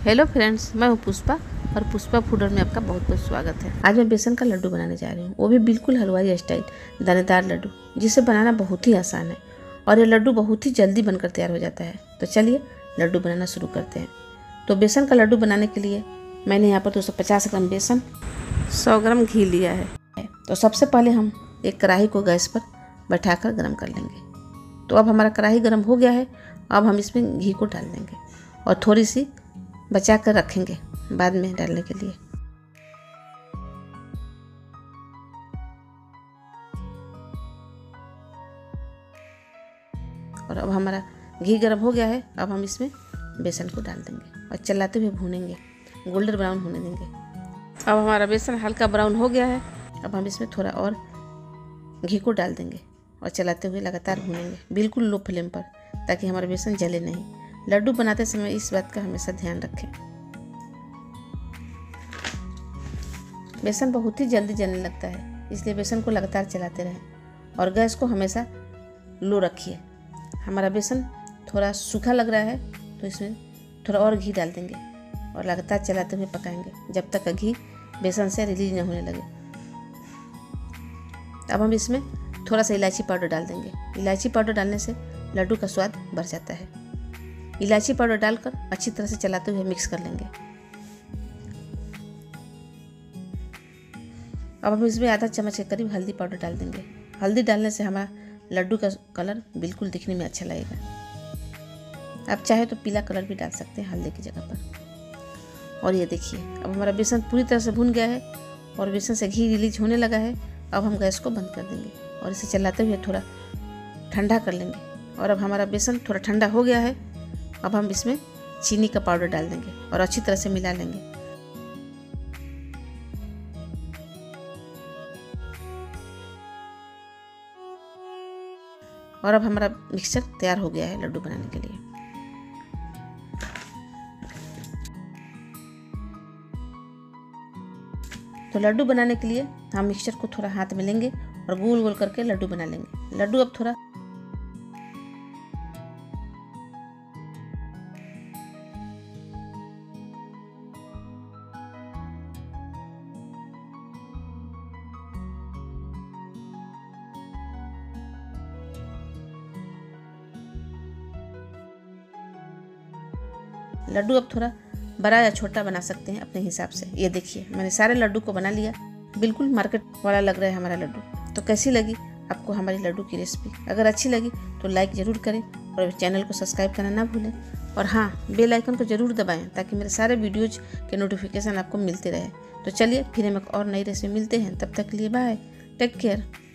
Hello friends, मैं हूँ पुष्पा और पुष्पा फूडर में आपका बहुत बहुत स्वागत है। आज मैं बेसन का लड्डू बनाने जा रही हूँ, वो भी बिल्कुल हलवाई स्टाइल दानेदार लड्डू, जिसे बनाना बहुत ही आसान है और ये लड्डू बहुत ही जल्दी बनकर तैयार हो जाता है। तो चलिए लड्डू बनाना शुरू करते हैं। तो बेसन का लड्डू बनाने के लिए मैंने यहाँ पर 250 ग्राम बेसन, 100 ग्राम घी लिया है। तो सबसे पहले हम एक कढ़ाई को गैस पर बैठाकर गर्म कर लेंगे। तो अब हमारा कढ़ाई गर्म हो गया है। अब हम इसमें घी को डाल देंगे और थोड़ी सी बचा कर रखेंगे बाद में डालने के लिए। और अब हमारा घी गर्म हो गया है। अब हम इसमें बेसन को डाल देंगे और चलाते हुए भूनेंगे, गोल्डन ब्राउन होने देंगे। अब हमारा बेसन हल्का ब्राउन हो गया है। अब हम इसमें थोड़ा और घी को डाल देंगे और चलाते हुए लगातार भूनेंगे, बिल्कुल लो फ्लेम पर, ताकि हमारा बेसन जले नहीं। लड्डू बनाते समय इस बात का हमेशा ध्यान रखें। बेसन बहुत ही जल्दी जलने लगता है, इसलिए बेसन को लगातार चलाते रहें और गैस को हमेशा लो रखिए। हमारा बेसन थोड़ा सूखा लग रहा है तो इसमें थोड़ा और घी डाल देंगे और लगातार चलाते हुए पकाएंगे जब तक घी बेसन से रिलीज न होने लगे। अब हम इसमें थोड़ा सा इलायची पाउडर डाल देंगे। इलायची पाउडर डालने से लड्डू का स्वाद बढ़ जाता है। इलायची पाउडर डालकर अच्छी तरह से चलाते हुए मिक्स कर लेंगे। अब हम इसमें आधा चम्मच के करीब हल्दी पाउडर डाल देंगे। हल्दी डालने से हमारा लड्डू का कलर बिल्कुल दिखने में अच्छा लगेगा। आप चाहे तो पीला कलर भी डाल सकते हैं हल्दी की जगह पर। और ये देखिए, अब हमारा बेसन पूरी तरह से भुन गया है और बेसन से घी रिलीज होने लगा है। अब हम गैस को बंद कर देंगे और इसे चलाते हुए थोड़ा ठंडा कर लेंगे। और अब हमारा बेसन थोड़ा ठंडा हो गया है। अब हम इसमें चीनी का पाउडर डाल देंगे और अच्छी तरह से मिला लेंगे। और अब हमारा मिक्सचर तैयार हो गया है लड्डू बनाने के लिए। तो लड्डू बनाने के लिए हम मिक्सचर को थोड़ा हाथ में लेंगे और गोल गोल करके लड्डू बना लेंगे। लड्डू अब थोड़ा अब थोड़ा बड़ा या छोटा बना सकते हैं अपने हिसाब से। ये देखिए, मैंने सारे लड्डू को बना लिया। बिल्कुल मार्केट वाला लग रहा है हमारा लड्डू। तो कैसी लगी आपको हमारी लड्डू की रेसिपी? अगर अच्छी लगी तो लाइक ज़रूर करें और चैनल को सब्सक्राइब करना ना भूलें। और हाँ, बेल आइकन को ज़रूर दबाएं ताकि मेरे सारे वीडियोज़ के नोटिफिकेशन आपको मिलते रहे। तो चलिए फिर हम एक और नई रेसिपी मिलते हैं। तब तक के लिए बाय, टेक केयर।